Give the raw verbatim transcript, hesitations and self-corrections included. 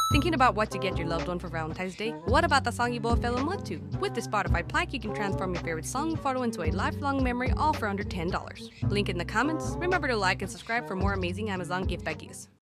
Thinking about what to get your loved one for Valentine's Day? What about the song you both fell in love to? With the Spotify Plaque, you can transform your favorite song photo into a lifelong memory, all for under ten dollars. Link in the comments. Remember to like and subscribe for more amazing Amazon gift ideas.